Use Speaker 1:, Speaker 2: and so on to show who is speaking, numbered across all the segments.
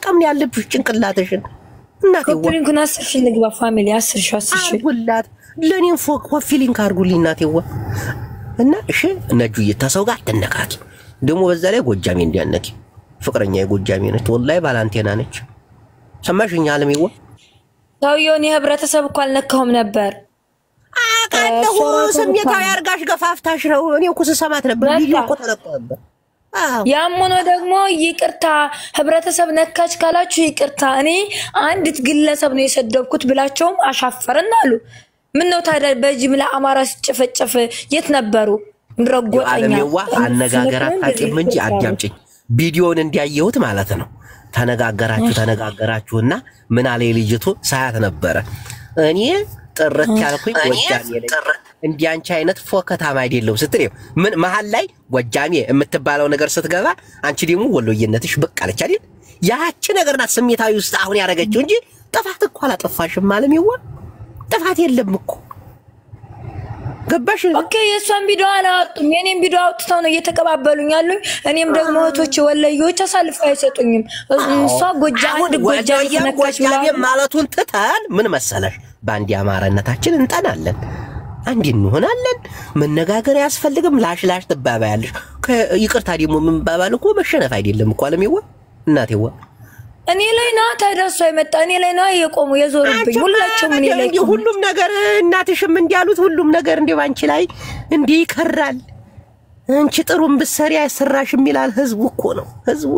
Speaker 1: መጠቀም ያለብሽ ጭንቅላትሽን እናቴ
Speaker 2: ኮፒሊንኩን 10 ሺህ ንግባ ፋሚሊ 10 ሺህ
Speaker 1: ሁላት ለኔም ኮፒሊንክ አርጉልኝ እናቴ እና እሺ ነጁ እየታሰው ጋር ተነካኪ ደሞ በዛ ላይ ጎጃሜ እንዲያነኪ ፍቅረኛ የጎጃሜ ነች ወላሂ ባላንቴና ነች ሰማሽኝ አለሜው
Speaker 2: ታውዮኒ ህብረተሰብ እኮ አልነካሁም ነበር
Speaker 1: አቃለሁ ስሜታው ያርጋሽ ገፋፍታሽ ነው እኔ እኮ ሰማት ነበር ቪዲዮ እኮ ተለቀቀ
Speaker 2: ያሞኖ ደግሞ ይቅርታ ህብረተሰብ ነካች ካላችሁ ይቅርታ እኔ አንዲት ግለሰብ ነው የሰደብኩት ብላቸውም አሻፈረን አሉ ምን ነው ታዲያ በጅምላ አማራ ሲጨፈጨፍ የት ነበሩ ምረጎጠኛ
Speaker 1: አለሜው አነጋገራት ታቂም እንጂ አዳምጪኝ ቪዲዮውን እንዲያየሁት ማለት ነው ተነጋገራችሁና ምን አለ ልጅቱ ሳያት ነበር እኔ ጥርት ያልኩኝ ጎጃሜ ላይ እንዲያንቺ አይነት ፎከታም አይደለም ስትሪው ምን መሃል ላይ ጎጃሜ የምትባለው ነገር ስትገባ አንቺ ደግሞ ወሎየነትሽ በቃለች አይደል ያቺ ነገርና ስሜታዊ ውስጥ አሁን ያረጋችሁ እንጂ ጥፋት እኮ አላጠፋሽም አለሜው ጥፋት የለም እኮ ገባሽ
Speaker 2: ኦኬ የሷን ቪዲዮ አላወጡም የኔን ቪዲዮ አውጥተው ነው እየተቀባበሉኝ ያሉኝ እኔም ደግሞ እህቶች ወለዮች አሳልፈው አይሰጡኝም እሷ ጎጃሜ ነካች
Speaker 1: ማለቱን ትተን ምን መሰለሽ ባንዲ አማራነታችን እንጠናለን አንዲ እንሆናለን መነጋገር ያስፈልግም ላሽ ተባባያለሽ ይቅርታ ደግሞ ምን ባባል እኮ መሸነፍ አይደለም እኮ አለሜው እናቴው
Speaker 2: እኔ ላይ ነው ታደርሶ አይመጣ እኔ ላይ ነው የቆሙ የዞርብኝ ሁላችሁም እኔ ላይ
Speaker 1: ሁሉም ነገር እናትሽም እንዲያሉት ሁሉም ነገር እንደ ባንቺ ላይ እንዲ ይከራል አንቺ ጥሩም ብሰሪ አይሰራሽም ይላል ህዝቡ እኮ ነው ህዝቡ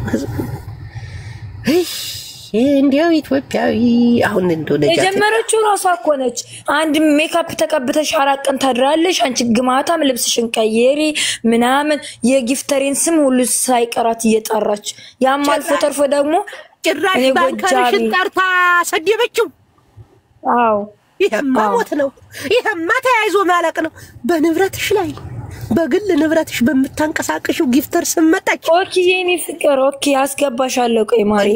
Speaker 1: እንዴው ኢትዮጵያዊ አሁን እንደው ለጃት
Speaker 2: የጀመረችው ራሷ እኮ ነች አንድ ሜካፕ ተቀብተሽ አራቀን ታድራለሽ አንቺ ግማታም ልብስሽን ቀየሪ ምናምን የጊፍተሪን ስም ሁሉ ሳይቀራት እየጠራች ያማልፎ ተርፎ ደግሞ
Speaker 1: ጭራሽ ባንከርሽን ጠርታ ሰደበችው
Speaker 2: አው
Speaker 1: ይሄማ ሞት ነው ይሄማ ተያይዞ ማለቅ ነው በንብረትሽ ላይ በግል ንብረትሽ በመታንቀሳቀሽው ጊፍተር ስመጣች
Speaker 2: ኦኬ የኔ ፍቅር ኦኬ አስገባሻለሁ ቆይ ማሪ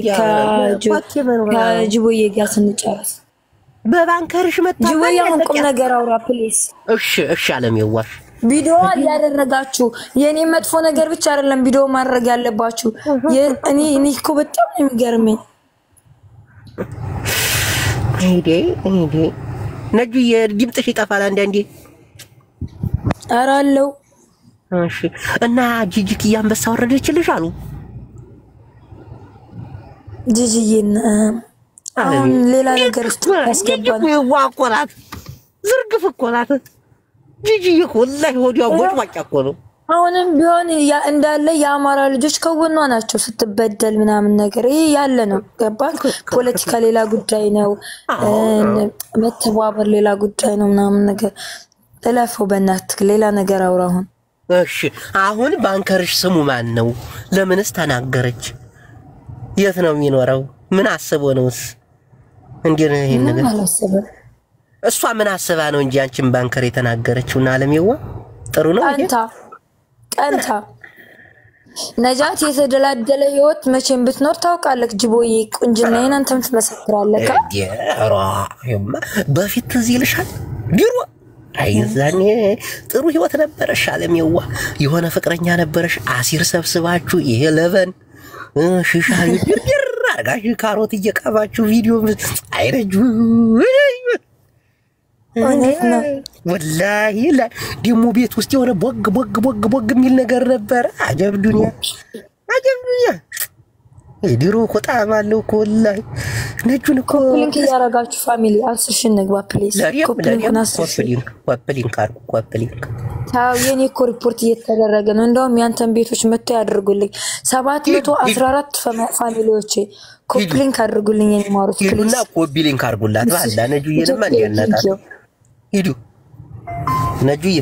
Speaker 2: ከጅቦዬ ጋር ስንጨርስ
Speaker 1: በባንከርሽ መጣ
Speaker 2: ጅቦዬ ቁም ነገር አውራ ፕሊዝ
Speaker 1: እሺ አለሜው
Speaker 2: ቪዲዮ ያደረጋችሁ የኔ መጥፎ ነገር ብቻ አይደለም ቪዲዮ ማድረግ ያለባችሁ እኔ እኮ በጣም ነው የሚገርመኝ እንዴ ነጁ የድምጥሽ ይጠፋል አንዴ አራለው
Speaker 1: እሺ እና ጂጂክ ያንበሳ ወረደችልሽ አሉ
Speaker 2: ጂጂዬን አሁን ሌላ ነገር ውስጥ ያስገባል
Speaker 1: ይዋቆራት ዝርግፍ እኮ ናት ጂጂዬ ወላሂ ወዲያው ወጭዋጫ እኮ ነው
Speaker 2: አሁንም ቢሆን እንዳለ የአማራ ልጆች ከወኗ ናቸው ስትበደል ምናምን ነገር ይሄ ያለ ነው ገባክ ፖለቲካ ሌላ ጉዳይ ነው መተባበር ሌላ ጉዳይ ነው ምናምን ነገር ተላፈው በእናትህ ሌላ ነገር አውራሁን
Speaker 1: እሺ አሁን ባንከርሽ ስሙ ማን ነው ለምንስ ተናገረች የት ነው የሚኖረው ምን አስቦ ነውስ እንዴ ነው ይሄን ነገር እሷ ምን አስባ ነው እንጂ አንቺን ባንከር የተናገረችውና አለሜው ጥሩ ነው
Speaker 2: ቀንታ ነጃት የተደላደለ ህይወት መቼም ብትኖር ታውቃለህ ጅቦዬ ቁንጅናዬን አንተም ትመሰክራለህ
Speaker 1: በፊት ትዝ ይልሻል ቢሮ አይዛኔ ጥሩ ህይወት ነበርሽ አለሜው የሆነ ፍቅረኛ ነበርሽ አሲር ሰብስባችሁ ይሄ ለበን ሽሻሪ ቢር አርጋሽ ካሮት እየቀባችሁ ቪዲዮ አይረጁ ወላሂ ላ ደሞ ቤት ውስጥ የሆነ ቦግ የሚል ነገር ነበር አጀብ ዱንያ የዲሮ ቆጣም አለው እኮ ወላሂ ነጁን እኮ
Speaker 2: ሊንክ ያረጋችሁ ፋሚሊ አስሽን ነግባ ፕሊዝ
Speaker 1: ኮፕሊንክ
Speaker 2: ታው የኔ እኮ ሪፖርት እየተደረገ ነው እንደውም ያንተን ቤቶች መጥተው ያድርጉልኝ 714 ፋሚሊዎች ኮፕሊንክ አድርጉልኝ የኔ ማሩት ፕሊዝ
Speaker 1: እና ኮፕሊንክ አድርጉላት ባላ ነጁዬንማ እንዲያናታ ሂዱ ነጁዬ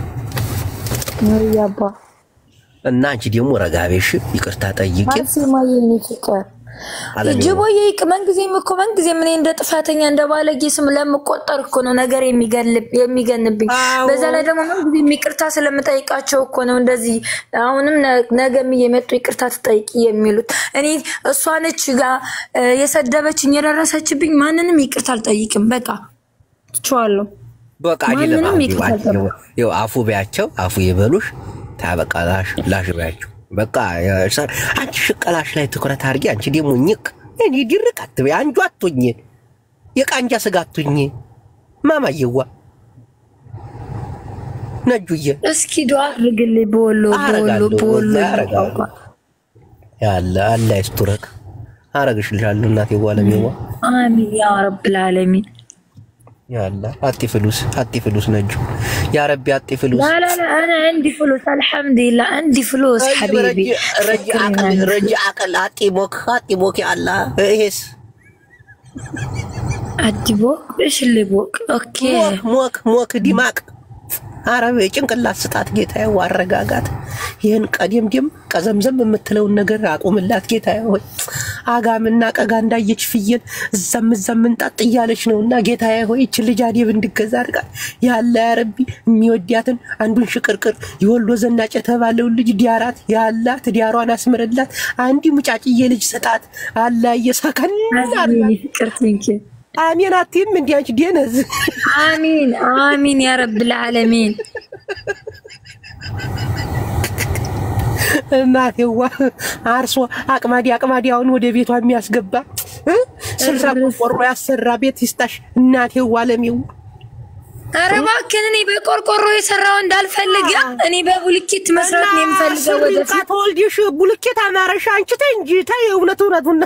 Speaker 2: ነሪያባ
Speaker 1: እና አንቺ ደግሞ ረጋቤሽ ይቅርታ ጠይቂ
Speaker 2: ማሲማዬ ፍቅር ጅቦዬ መንግዜም እኮ መንግዜም እኔ እንደ ጥፋተኛ እንደ ባለጌ ስም ለምቆጠር እኮ ነው ነገር የሚገንብኝ በዛ ላይ ደግሞ መንግዜም ይቅርታ ስለምጠይቃቸው እኮ ነው እንደዚህ አሁንም ነገም እየመጡ ይቅርታ ትጠይቂ የሚሉት እኔ እሷ ነች ጋር የሰደበችኝ የደረሰችብኝ ማንንም ይቅርታ አልጠይቅም በቃ ትቻለሁ
Speaker 1: በቃ አይደለም ይው አፉ ቢያቸው አፉ ይበሉሽ ታበቃላሽ ላሽ ቢያቸው በቃ አንቺ ሽቀላሽ ላይ ትኩረት አድርጊ። አንቺ ደግሞ ኝክ እኔ ድርቅ አትበይ። አንጁ አትሁኝ የቃንጃ ስጋ አትሁኝ ማማየዋ ነጁዬ
Speaker 2: እስኪ ዱአ አድርግልኝ በወሎ
Speaker 1: ያለ አላህ ይስጥረክ አረግሽልሻለሁ እናቴ ዋለሜዋ
Speaker 2: አሚን ያ ረብል ዓለሚን
Speaker 1: ያለ አጥፍሉስ ነጁ ያ ረቢ አጥፍሉስ
Speaker 2: لا انا عندي فلوس الحمد لله عندي فلوس حبيبي
Speaker 1: رجع عقل اطيبوك يا الله ايش
Speaker 2: اطيبوك ايش اللي بوك اوكي
Speaker 1: موك دماغ አረብ ጭንቅላት ስጣት ጌታዬ ዋረጋጋት ይሄን ቀደምደም ቀዘምዘም የምትለው ነገር አቆምላት ጌታዬ ሆይ አጋምና ቀጋ እንዳየች ፍየል ዘምዘም እንጣጥ እያለች ነውና ጌታዬ ሆይ እቺ ልጅ አዲብ እንድገዛ አድርጋ ያለ ያ ረቢ የሚወዲያትን አንዱን ሽቅርቅር ይወልዶ ዘናጭ ተባለው ልጅ ዲያራት ያላ ትዲያሯን አስምርላት አንዲ ሙጫጭዬ ልጅ ስጣት አላህ እየሳከን
Speaker 2: ፍቅርትንኪ
Speaker 1: آمين أتيم من ديانش دينز
Speaker 2: آمين يا رب العالمين
Speaker 1: እናቴ ዋ አርሶ አቅማዲ አሁን ወደ ቤቷ የሚያስገባ 60 ቆርቆሮ ያሰራ ቤት ይስጣሽ እናቴ ዋ ለሚው
Speaker 2: አረባ ከነኒ በቆርቆሮ የሰራው እንዳልፈልግ እኔ በቡልኬት መስራት ነው የምፈልገው ወደፊት
Speaker 1: ካቶልዲሽ ቡልኬት አማረሽ አንቺ ተንጂ ታይ እውነቱና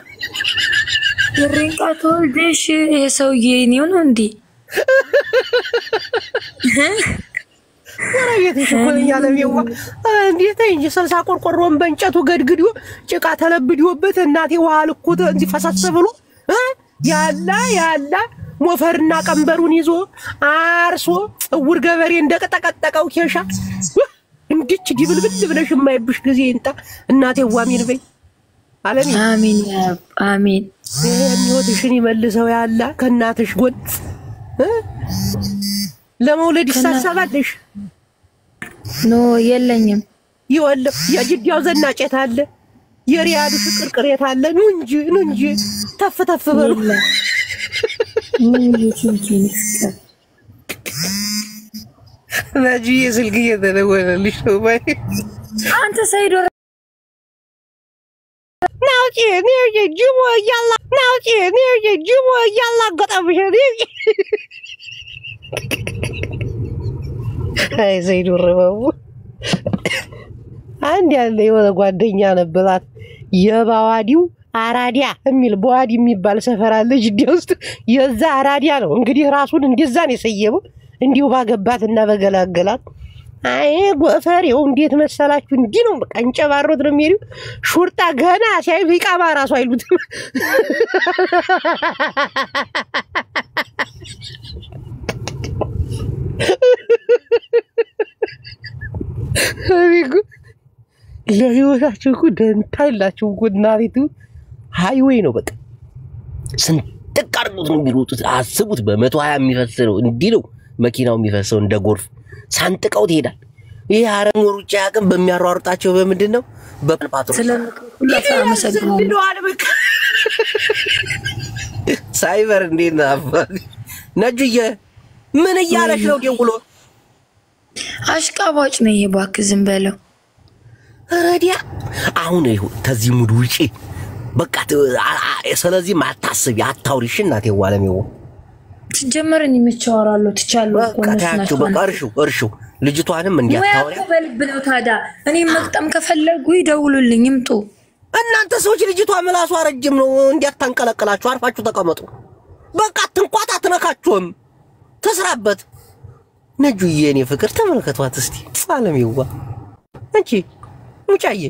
Speaker 2: የሪንቃቶልዲሽ የሰውዬ ነው እንዴ
Speaker 1: ወራየትሽ ኮለኛ ለሚው እንዴት እንጂ 60 ቆርቆሮን በእንጨቱ ገድግዲዮ ጭቃ ተለብዲዮበት እናቴ ውሃ ልኩት እንጂ ፈሳስ ብሎ ያላ ሞፈርና ቀንበሩን ይዞ አርሶ እውር ገበሬ እንደቀጠቀጠቀው ኬሻ እንዲች ዲብልብል ብለሽ የማይብሽ ጊዜ እንጣ እናቴ ዋሚን በይ አለኒ
Speaker 2: አሚን ያ አሚን
Speaker 1: የሚወድሽን ይመልሰው ያላ ከናትሽ ጎን ለመውለድ ይሳሳባልሽ
Speaker 2: ኖ የለኝም
Speaker 1: ይወልፍ የጅዲያው ዘናጨት አለ የሪያድ ፍቅርቅሬት አለ ኑ እንጂ ተፍ በሉ
Speaker 2: ምን ይችላል
Speaker 1: ነጂ ስልክ እየተደወለልሽ ነው ባይ
Speaker 2: አንተ ሰይዶ
Speaker 1: ናውጪ ጅሞ ያላ ገጣብሽ አይ ዘይዱ ረባው አንድ ያለ የሆነ ጓደኛ ነበራት የባዋዲው አራዲያ የሚል በዋዲ የሚባል ሰፈር አለ ጅዲያ ውስጥ የዛ አራዲያ ነው እንግዲህ ራሱን እንደዛ ነው የሰየመው እንዲሁ ባገባትና በገላገላት አይ ጎፈሬው እንዴት መሰላችሁ እንዲህ ነው በቃ እንጨባሮት ነው የሚሄዱ ሹርጣ ገና ሲያይ ይቃማ ራሱ አይሉት አሪጉ ለህይወታችሁ እኮ ደንታ የላችሁ እኮ እናሪቱ ሃይዌይ ነው በቃ ስንጥቅ አድርጎት ነው የሚሮጡት አስቡት በ120 የሚፈሰው እንዲህ ነው መኪናው የሚፈሰው እንደ ጎርፍ ሳንጥቀው ይሄዳል ይሄ አረም ሩጫ ያቀም በሚያሯሩጣቸው በምንድነው በፓትሮል
Speaker 2: ስለዚህ አመሰግናለሁ
Speaker 1: በቃ ሳይበር እንዴና ነጁዬ ምን እያለሽ ነው ደውሎ
Speaker 2: አሽቃባጭ ነው ይሄ እባክህ ዝም በለው
Speaker 1: ረዲያ አሁን ይሁን ተዚህ ሙድ ውጪ በቃ ስለዚህ ማታስብ ያታውሪሽ እናቴ ዋለሜው
Speaker 2: ትጀመረኝ የሚቻወራለው ትቻለው
Speaker 1: ኮነሽናቸው በቃ እርሹ ልጅቷንም እንዲያታውሪ
Speaker 2: በልብለው ታዳ እኔ መቅጠም ከፈለጉ ይደውሉልኝ ይምጡ
Speaker 1: እናንተ ሰዎች ልጅቷ ምላሷ ረጅም ነው እንዲያታንቀለቀላችሁ አርፋችሁ ተቀመጡ በቃ ትንቋታ ትነካችሁም ተስራበት ነጁዬ የኔ ፍቅር ተመልከቷት እስቲ ዋለሜው አንቺ ሙጫዬ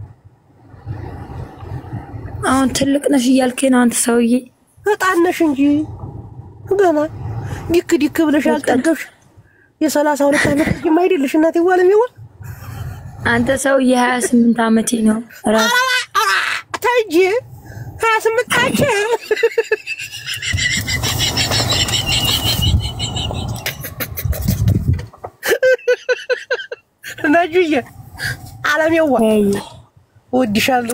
Speaker 2: አሁን ትልቅ ነሽ እያልከኝ ነው አንተ ሰውዬ
Speaker 1: በጣነሽ እንጂ ገና ዲክ ብለሻል ጠገብሽ የ32 አመት ጅማ አይደልሽ እናቴ ዋለሜው
Speaker 2: አንተ ሰውዬ 28 አመቴ ነው
Speaker 1: ታጂ 28 አመት ነጁዬ አለሜው ወዲሻል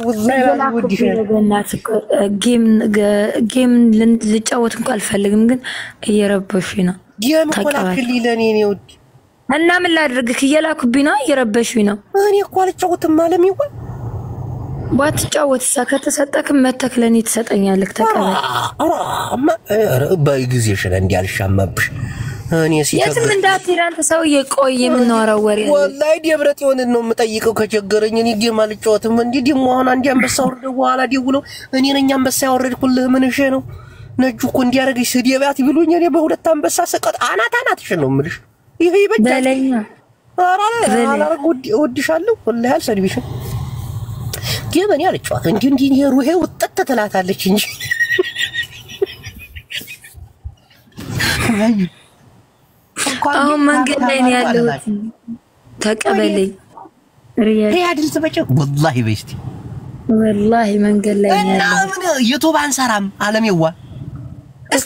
Speaker 1: ጌም
Speaker 2: ልጫወት እንኳን አልፈልግም ግን እየረበሹኝ ነው
Speaker 1: ጌም ኮላክሊ ለኔ ነው
Speaker 2: እና ምን ላድርግክ እየላኩብኝ ነው እየረበሹኝ ነው
Speaker 1: እኔ እኮ አልጫወትም አለሜው
Speaker 2: ባትጫወትሳ ከተሰጠክም መተክ ለኔ ትሰጠኛለህ ተቀበል
Speaker 1: በጊዜሽን እንዲያልሻማብሽ እኔ
Speaker 2: የትም እንዳትሄድ ሰውዬ ቆይ የምናወራው ወሬ
Speaker 1: ወላሂ ደብረት የሆነን ነው የምጠይቀው ከቸገረኝ እኔ ዲማ ልጫወትም እንዴ ዲሞ አሁን አንዴ አንበሳ ወርደ በኋላ ደውለው እኔ ነኝ አንበሳ ያወረድኩልህ ምን እሺ ነው ነጁ እኮ እንዲያረጋግሽ ስዲያባት ብሉኝ እኔ በሁለት አንበሳ ሰቀጥ አናታናትሽ ነው የምልሽ ይሄ ይበጃል አራ ወድሻለሁ ወላሂ አልሰድብሽም ግን እኔ አልጫወት እንዴ ሩሄ ወጥተ ተላታለች እንጂ
Speaker 2: አሁን መንገድ ላይ ነው ያለሁት ተቀበለኝ
Speaker 1: ሪያድን ተበጨ ወላሂ በስቲ
Speaker 2: ወላሂ መንገድ ላይ ነው ያለሁት
Speaker 1: ዩቲዩብ አንሰራም አለምየዋ እስቲ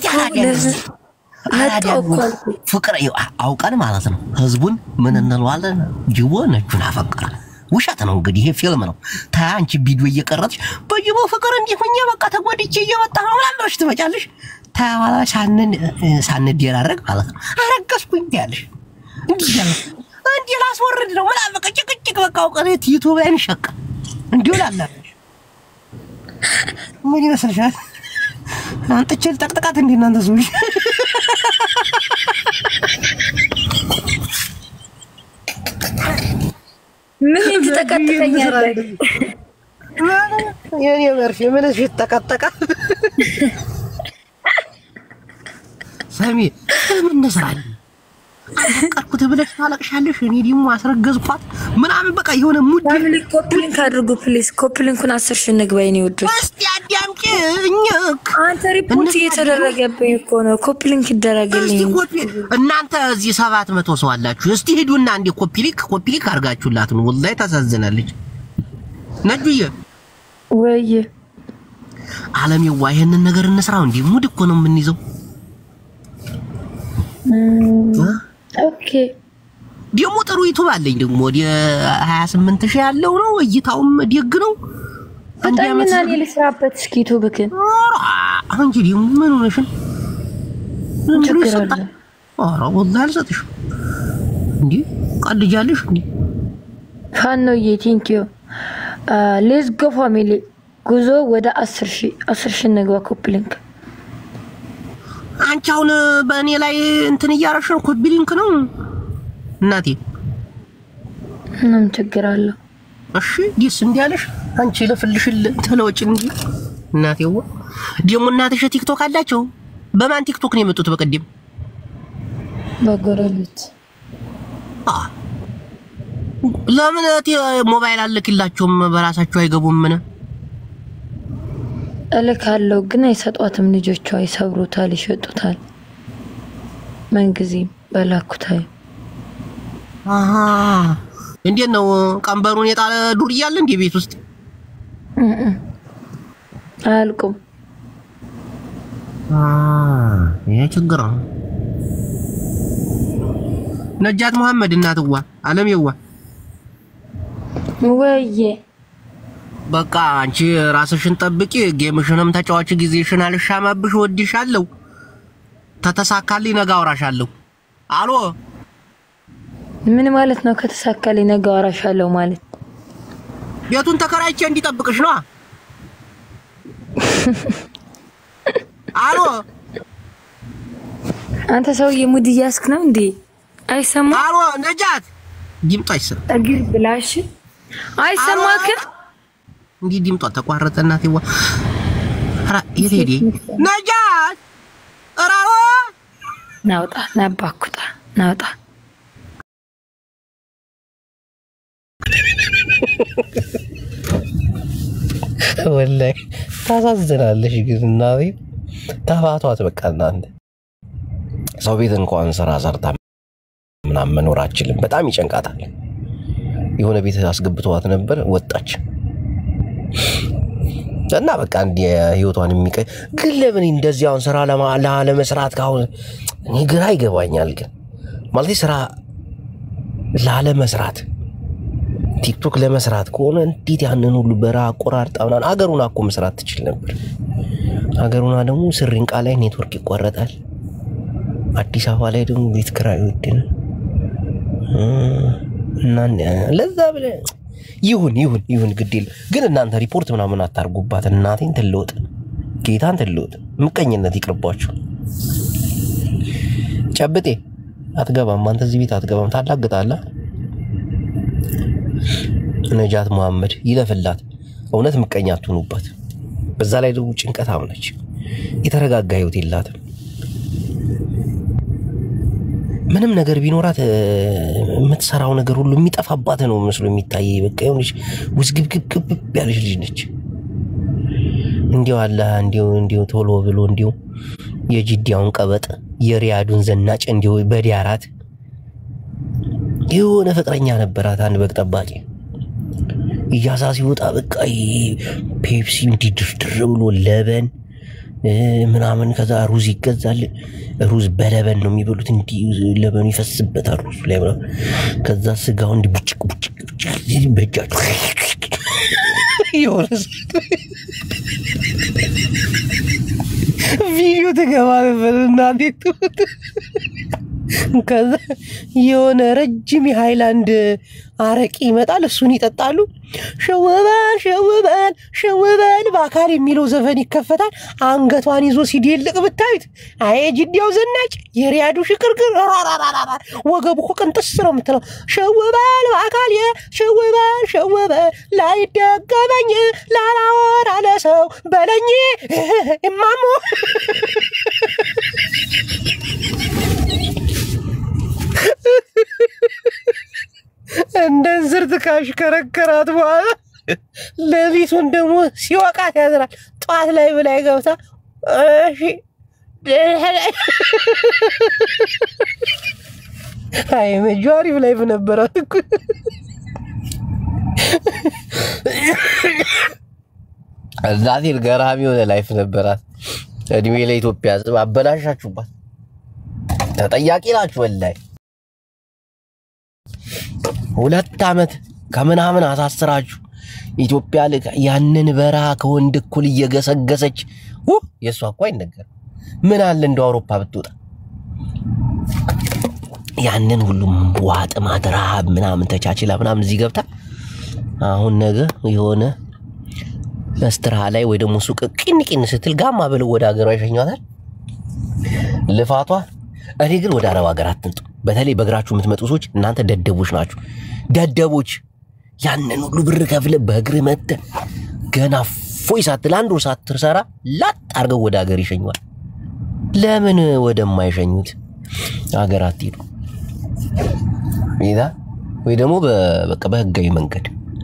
Speaker 1: ፍቅር አውቀን ማለት ነው ህዝቡን ምን እንለዋለን ጅቦ ነጁን አፈቀረ ውሸት ነው እንግዲህ ይሄ ፊልም ነው ታንቺ ቪዲዮ እየቀረጥሽ በጅቦ ፍቅር እንዲሆኛ በቃ ተጎድቼ እየመጣ ነው ማለት ትመጫለሽ ታዋላ ሳንደራረግ ማለት ነው አረጋስኩኝ ያለሽ እንዴ ላስወርድ ነው ምን አበቃ ጭቅጭቅ በቃ አውቀት ዩቲዩብ ላይ እንሸቅ እንዴው ላላሽ ምን ይመስልሻል አንተ ቸል ተቀጥቀጣት እንዴ እናንተ ዙሪ
Speaker 2: ምን ተቀጥቀኛለህ
Speaker 1: የኔ መርፌ ምን ተቀጥቀ ሰሚ ምን ነስራል አቀርኩት ብለሽ ታለቅሻለሽ እኔ ደግሞ አስረገዝኳት ምናምን በቃ የሆነ ሙድ
Speaker 2: ኮፕሊንክ አድርጉ ፕሊዝ ኮፕሊንኩን 10 ሺህ ንግባይ ነው ወድሽ
Speaker 1: እስቲ አዳምጪ እኛክ
Speaker 2: አንተ ሪፖርት እየተደረገብኝ እኮ ነው ኮፕሊንክ ይደረግልኝ
Speaker 1: እናንተ እዚህ 700 ሰው አላችሁ እስቲ ሄዱና እንደ ኮፕሊንክ አርጋችሁላት ነው ወላሂ ታሳዝናለች ነጁዬ
Speaker 2: ወይ
Speaker 1: ዓለምየዋ ይሄንን ነገር እንስራው እንዴ ሙድ እኮ ነው የምንይዘው
Speaker 2: ኦኬ
Speaker 1: ደሞ ጥሩ ዩቲዩብ አለኝ ደግሞ ወደ 28000 ያለው ነው እይታውም ደግ ነው
Speaker 2: አንዳመት እኔ ልስራበት እስኪ ዩቲዩብክን
Speaker 1: አንቺ ደሞ ምን ሆነሽ ኧረ ወላሂ አልሰጥሽ እንዴ ቀልጃለሽ እንዴ
Speaker 2: ፋኖዬ ቴንኪዩ ሌትስ ጎ ፋሚሊ ጉዞ ወደ 10000 ንግባ ኮፕሊንክ
Speaker 1: አንቺ አሁን በእኔ ላይ እንትን እያረሽ ነው ኮፕሊንክ ነው እናቴ
Speaker 2: ምንም ችግር አለ
Speaker 1: እሺ ዲስ እንዲያለሽ አንቺ ለፍልሽል ተለወጭ እንጂ እናቴው ደሞ እናትሽ ቲክቶክ አላቸው በማን ቲክቶክ ነው የመጡት በቀደም
Speaker 2: በጎረቤት
Speaker 1: ለምን ሞባይል አልክላቸውም በራሳቸው አይገቡም ምን
Speaker 2: እልካለሁ ግን አይሰጧትም ልጆቿ ይሰብሩታል ይሸጡታል መንግዜም በላኩታይ
Speaker 1: አሃ እንዴት ነው ቀንበሩን የጣለ ዱር ይያል እንዴ ቤት ውስጥ
Speaker 2: አልቁም
Speaker 1: ይሄ ችግር ነው ነጃት መሐመድ እናትዋ ዓለምየዋ
Speaker 2: ወይዬ
Speaker 1: በቃ አንቺ ራስሽን ጠብቂ ጌምሽንም ተጫዋች ጊዜሽን አልሻማብሽ ወድሻለሁ ተተሳካልኝ ነገ አወራሻለሁ አሎ
Speaker 2: ምን ማለት ነው ከተሳካልኝ ነገ አወራሻለሁ ማለት
Speaker 1: ቤቱን ተከራይቼ እንዲጠብቅሽ ነው አሎ
Speaker 2: አንተ ሰውዬ ሙድ እያስክ ነው እንዴ አይሰማ
Speaker 1: አሎ ነጃት ዲምጣ አይሰማ
Speaker 2: እግር ብላሽ አይሰማክም
Speaker 1: እንዴ ዲምጣ ተቋረጠ እናቴዋ አራ ይሄዲ ነጃት አራው
Speaker 2: ናውጣ ናባኩታ ናውጣ
Speaker 1: ወላሂ ታሳዝናለሽ ግን እናቴ ተፋቷት በቃ እናንተ ሰው ቤት እንኳን ስራ ሰርታ ምናምን መኖር አትችልም በጣም ይጨንቃታል የሆነ ቤት አስገብቷት ነበር ወጣች እና በቃ እንደ ህይወቷን የሚቀይ ግን ለምን እንደዚህ አሁን ስራ ለመስራት ካሁን እኔ ግራ ይገባኛል ግን ማለት ስራ ለመስራት ቲክቶክ ለመስራት ከሆነ እንዴት ያንን ሁሉ በራ አቆራርጣውና አገሩን አቆ መስራት ትችል ነበር አገሩና ደግሞ ስሪንቃ ላይ ኔትወርክ ይቆረጣል አዲስ አበባ ላይ ደግሞ ቤት ክራይ ወድን እና ለዛ ብለ ይሁን ግዴል ግን እናንተ ሪፖርት ምናምን አታርጉባት እናቴን ትልወጥ ጌታን ትልወጥ ምቀኝነት ይቅርባችሁ ጨብጤ አትገባም አንተ እዚህ ቤት አትገባም ታላግጣለህ ነጃት መሐመድ ይለፍላት እውነት ምቀኛ አትሆኑባት በዛ ላይ ደግሞ ጭንቀት አምነች የተረጋጋ ህይወት የላትም ምንም ነገር ቢኖራት የምትሰራው ነገር ሁሉ የሚጠፋባት ነው መስሎ የሚታይ በቃ የሆነች ውስግብግብ ያለች ልጅ ነች እንዲው አላህ እንዲው ቶሎ ብሎ እንዲው የጂዲያውን ቀበጥ የሪያዱን ዘናጭ እንዲው በዲያራት የሆነ ፍቅረኛ ነበራት አንድ በግ ጠባቂ ኢጃዛ ሲወጣ በቃ ፔፕሲ እንዲድርድር ብሎ ለበን ምናምን ከዛ ሩዝ ይገዛል ሩዝ በለበን ነው የሚበሉት እንዲ ለበኑ ይፈስበታል ሩዝ ላይ ብለው ከዛ ስጋው እንዲ ቡጭቅ በጃችሁ ይወርስ ቪዲዮ ተገባበልና እንዴት ከዛ የሆነ ረጅም ሃይላንድ አረቂ ይመጣል እሱን ይጠጣሉ ሸወበን በአካል የሚለው ዘፈን ይከፈታል አንገቷን ይዞ ሲዲልቅ ብታዩት አይ ጂዲያው ዘናጭ የሪያዱ ሽክርክር ወገቡ ቅንጥስ ነው የምትለው ሸወበን በአካል ሸወበን ላይ ደገመኝ ላላወራ ለሰው በለኝ እማሞ እንደንዝርት ካሽከረከራት በኋላ ለሊቱን ደግሞ ሲወቃት ያዝራል ጧት ላይ ብላይ ገብታ እሺ አይ መጆሪ ብላይ በነበራት እኮ ዛቴል ገራሚ ሆነ ላይፍ ነበራት እድሜ ለኢትዮጵያ አበላሻችሁባት ተጠያቂ ናችሁ ወላይ 2 አመት ከምናምን አሳስራችሁ ኢትዮጵያ ያንን በራ ከወንድ እኩል እየገሰገሰች የሷ እኮ አይነገር ምን አለ እንደ አውሮፓ ብትወጣ ያንን ሁሉም ዋጥ ማድራ ምናምን ተቻችላ ምናምን እዚህ ገብታ አሁን ነገ የሆነ ለስትራ ላይ ወይ ደግሞ ሱቅ ቂንቂን ስትል ጋማ ብለው ወደ ሀገሯ ይሸኛታል ልፋቷ እኔ ግን ወደ አረብ ሀገር አትንጡ በተለይ በእግራችሁ የምትመጡ ሰዎች እናንተ ደደቦች ናችሁ ደደቦች ያንን ሁሉ ብር ከፍለ በእግር መተ ገና ፎይ ሳትል አንድ ወር ሳትሰራ ላጥ አርገው ወደ ሀገር ይሸኛል ለምን ወደማይሸኙት ሀገር አትሄዱ ይዳ ወይ ደግሞ በቃ በህጋዊ መንገድ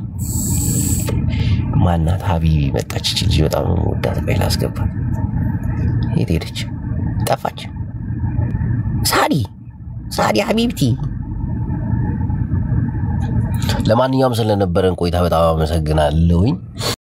Speaker 1: ማናት ሀቢቢ መጣች ልጅ በጣም ወዳት በይላ አስገባ ሄደች ጠፋች ሳዲ ሀቢብቲ ለማንኛውም ስለነበረን ቆይታ በጣም አመሰግናለሁኝ